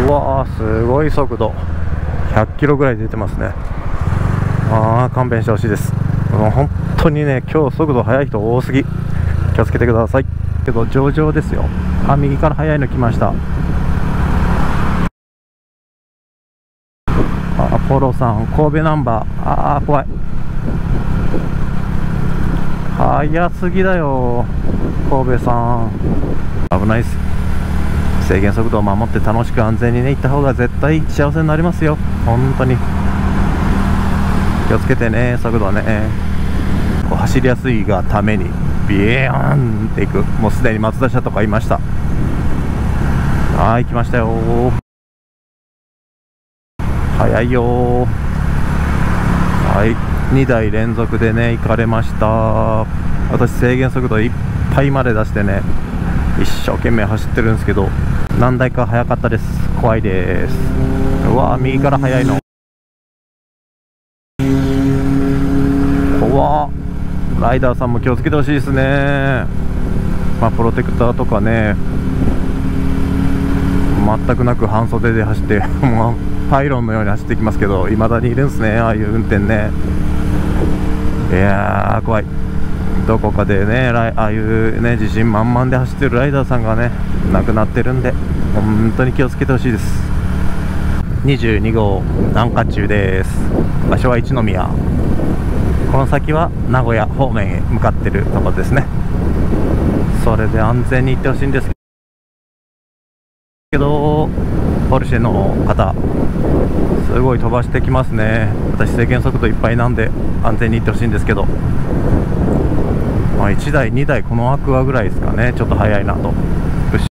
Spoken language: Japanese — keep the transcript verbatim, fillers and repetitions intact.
うわー、すごい速度、ひゃっキロぐらい出てますね。あー、勘弁してほしいです。もう本当にね、今日速度速い人多すぎ、気をつけてください。けど上々ですよ。あ、右から速いの来ました。あ、ポロさん、神戸ナンバー、あー、怖い、速すぎだよ神戸さん、危ないです。制限速度を守って楽しく安全にね行った方が絶対幸せになりますよ。本当に気をつけてね。速度はね、こう走りやすいがためにビエーンっていく。もうすでに松田車とかいました。はい、来ましたよ。早いよ。はい、にだい連続でね行かれました。私制限速度いっぱいまで出してね一生懸命走ってるんですけど、何台か早かったです。怖いです。うわー、右から速いの怖っ。ライダーさんも気をつけてほしいですね。まあプロテクターとかね全くなく半袖で走ってもうパイロンのように走ってきますけど、未だにいるんですね、ああいう運転ね。いやー怖い。どこかでね、ああいうね自信満々で走ってるライダーさんがね亡くなってるんで、本当に気をつけてほしいです。にじゅうにごう南下中です。場所は一宮。この先は名古屋方面へ向かってるところですね。それで安全に行ってほしいんですけど、ポルシェの方すごい飛ばしてきますね。私制限速度いっぱいなんで安全に行ってほしいんですけど、まあ、いちだいにだいこのアクアぐらいですかね、ちょっと速いなと。